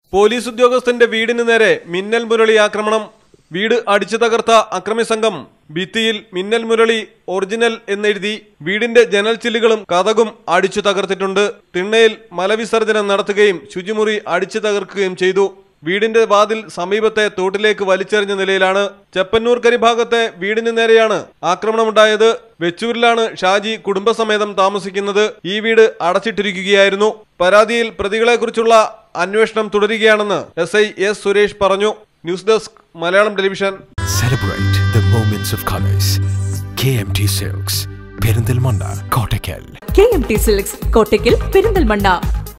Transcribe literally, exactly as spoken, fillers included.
Police ഉദ്യോഗസ്ഥന്റെ വീടിന് നേരെ മിന്നൽ മുരളി ആക്രമണം. വീട് അടിച്ചു തകർത്ത അക്രമി സംഘം ഭിത്തിയിൽ മിന്നൽ മുരളി ഒറിജിനൽ എന്നെഴുതി വീടിന്റെ ജനൽ ചില്ലുകളും കതകും അടിച്ചു തകർത്തിട്ടുണ്ട്. തിണ്ണയിൽ മലവിസർജനം നടത്തുകയും ശുചിമുറി അടിച്ചു തകർക്കുകയും ചെയ്തു. വീടിന്റെ വാതിൽ സമീപത്തെ തോട്ടിലേക്ക് വലിച്ചെറിഞ്ഞ നിലയിലാണ്. ചെപ്പന്നൂർക്കരി ഭാഗത്തെ വീടിന് നേരെയാണ് ആക്രമണമുണ്ടായത്. വെച്ചൂരിലാണ് ഷാജി കുടുംബസമേതം താമസിക്കുന്നത്. ഈ വീട് അടച്ചിട്ടിരിക്കുകയായിരുന്നു. പരാതിയിൽ പ്രതികളെക്കുറിച്ചുള്ള അന്വേഷണം തുടരുകയാണെന്ന് എസ് ഐ എസ് സുരേഷ് പറഞ്ഞു. News desk Malayalam television. Celebrate the moments of colors. K M T Silks, Perinthalmanna, Kottakkal. K M T Silks, Kottakkal, Perinthalmanna.